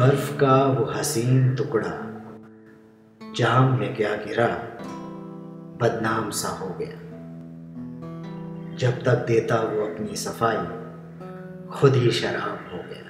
बर्फ का वो हसीन टुकड़ा जाम में क्या गिरा, बदनाम सा हो गया। जब तक देता वो अपनी सफाई, खुद ही शराब हो गया।